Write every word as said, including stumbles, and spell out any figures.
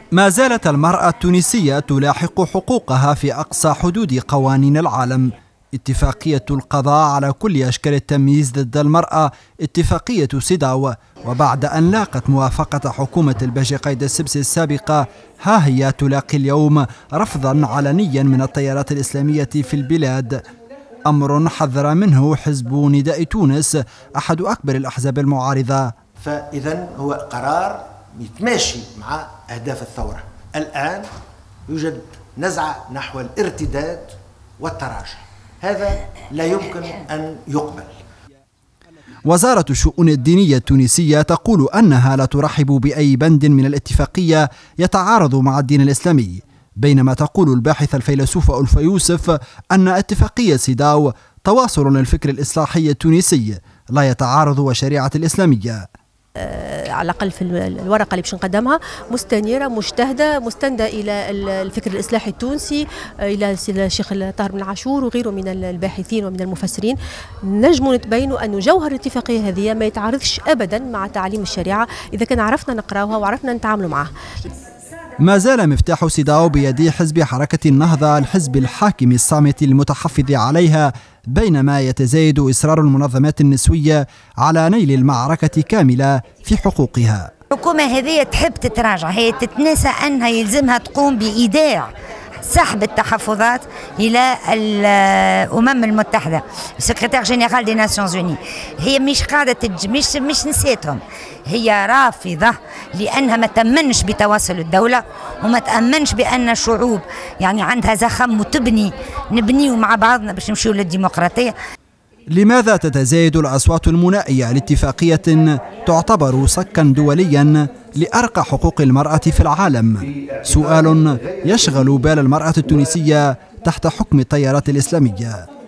ما زالت المرأة التونسية تلاحق حقوقها في أقصى حدود قوانين العالم. اتفاقية القضاء على كل أشكال التمييز ضد المرأة، اتفاقية سيداو، وبعد أن لاقت موافقة حكومة الباشا قايد السبسي السابقة، ها هي تلاقي اليوم رفضا علنيا من التيارات الإسلامية في البلاد، أمر حذر منه حزب نداء تونس أحد أكبر الأحزاب المعارضة. فإذا هو قرار يتماشي مع أهداف الثورة. الآن يوجد نزعة نحو الارتداد والتراجع، هذا لا يمكن أن يقبل. وزارة الشؤون الدينية التونسية تقول أنها لا ترحب بأي بند من الاتفاقية يتعارض مع الدين الإسلامي، بينما تقول الباحث الفيلسوف ألفا يوسف أن اتفاقية سيداو تواصل للفكر الإصلاحي التونسي لا يتعارض والشريعة الإسلامية. على الأقل في الورقة اللي باش نقدمها مستنيرة مجتهدة مستندة إلى الفكر الإصلاحي التونسي، إلى الشيخ طاهر بن عاشور وغيره من الباحثين ومن المفسرين. نجم نتبينوا أن جوهر الاتفاقية هذه ما يتعارضش أبدا مع تعاليم الشريعة إذا كان عرفنا نقراوها وعرفنا نتعاملوا معها. ما زال مفتاح سيداو بيد حزب حركة النهضة، الحزب الحاكم الصامت المتحفظ عليها، بينما يتزايد إصرار المنظمات النسوية على نيل المعركة كاملة في حقوقها. الحكومة هذه تحب تتراجع، هي تتناسى أنها يلزمها تقوم بإيداع سحب التحفظات إلى الأمم المتحدة، السكرتير جينيرال دي ناسيونز اوني. هي مش قاعدة تج... مش مش نسيتهم، هي رافضة لأنها ما تأمنش بتواصل الدولة وما تأمنش بأن الشعوب يعني عندها زخم وتبني نبنيو مع بعضنا باش نمشيو للديمقراطية. لماذا تتزايد الأصوات المنائية لاتفاقية تعتبر صكا دوليا لأرقى حقوق المرأة في العالم؟ سؤال يشغل بال المرأة التونسية تحت حكم التيارات الإسلامية.